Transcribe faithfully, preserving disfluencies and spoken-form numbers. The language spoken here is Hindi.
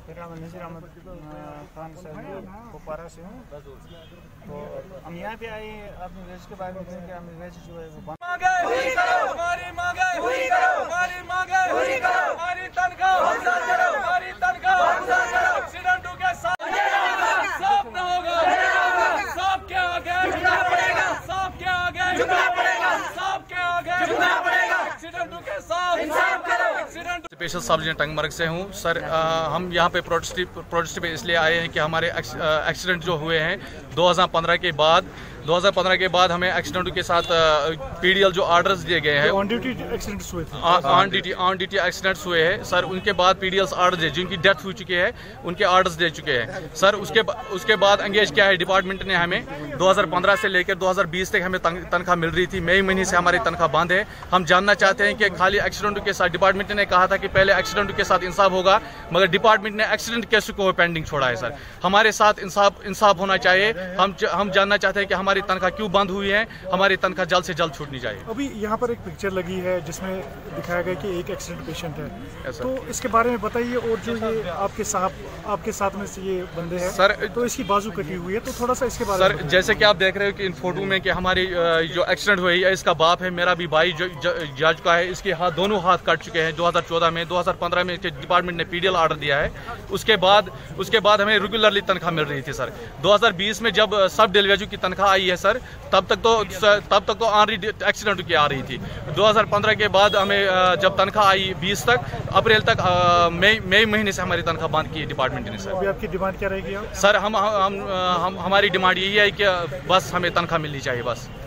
फिर हम नज़ीर अहमद खान साहब कुपवारा से हूँ। तो हम यहाँ पे आए अपने वेज के बारे में कि हमें वेज जो है वो हमारी मांगे पूरी करो, हमारी मांगे पूरी करो, हमारी तनख्वाह मंजूर करो, हमारी तनख्वाह मंजूर करो। एक्सीडेंटों के साथ साफ न होगा, साफ के आगे झुकना पड़ेगा, साफ के आगे झुकना पड़ेगा, साफ के आगे झुकना पड़ेगा। एक्सीडेंटों के साथ इंसाफ करो। Accident special sub division Tangmarg से हूँ सर। आ, हम यहाँ पे प्रोटेस्ट प्रोटेस्ट पे इसलिए आए हैं कि हमारे एक्सीडेंट जो हुए हैं दो हज़ार पंद्रह के बाद दो हज़ार पंद्रह के बाद हमें एक्सीडेंट के साथ पीडीएल जो ऑर्डर्स दिए गए हैं, ऑन ड्यूटी एक्सीडेंट्स हुए थे, on duty on duty accidents हुए हैं सर। उनके बाद पीडीएल्स ऑर्डर्स है, जिनकी डेथ हो चुकी है उनके ऑर्डर्स दे चुके हैं सर। उसके उसके बाद एंगेज किया है डिपार्टमेंट ने हमें। दो हज़ार पंद्रह से लेकर दो हज़ार बीस तक हमें तनख्वाह मिल रही थी, मई महीने से हमारी तनख्वाह बंद है। हम जानना चाहते हैं कि खाली एक्सीडेंट के साथ डिपार्टमेंट ने कहा था कि पहले एक्सीडेंट के साथ इंसाफ होगा, मगर डिपार्टमेंट ने एक्सीडेंट केस को पेंडिंग छोड़ा है सर। हमारे साथ इंसाफ इंसाफ होना चाहिए। हम हम जानना चाहते हैं कि हमारी तनख्वाह क्यों बंद हुई है, हमारी तनख्वाह जल्द से जल्द छूटनी चाहिए। अभी यहाँ पर एक पिक्चर लगी है जिसमें दिखाया गया कि एक एक्सीडेंट पेशेंट है, तो इसके बारे में बताइए। और जो ये आपके साथ आपके साथ में से ये बंदे हैं सर, तो इसकी बाजू कटी हुई है, तो थोड़ा सा इसके बारे में सर जैसे कि आप देख रहे हो कि इन फोटो में कि हमारी जो एक्सीडेंट हुई है इसका बाप है, मेरा भी भाई जो जा चुका है। इसके हाथ दोनों हाथ कट चुके हैं दो हज़ार चौदह में। दो हज़ार पंद्रह में डिपार्टमेंट ने पीडीएल ऑर्डर दिया है। उसके बाद उसके बाद हमें रेगुलरली तनख्वाह मिल रही थी सर। दो हज़ार बीस में जब सब डेलीवेजू की तनख्वाह आई है सर, तब तक तो तब तक तो ऑनरी एक्सीडेंट की आ रही थी। दो हज़ार पंद्रह के बाद हमें जब तनख्वाह आई बीस तक, अप्रैल तक, मई मई महीने से हमारी तनख्वाह बंद की डिपार्टमेंट ने सर। अभी आपकी डिमांड क्या रहेगी? सर हम हम, हम हमारी डिमांड यही है कि बस हमें तनख्वाह मिलनी चाहिए बस।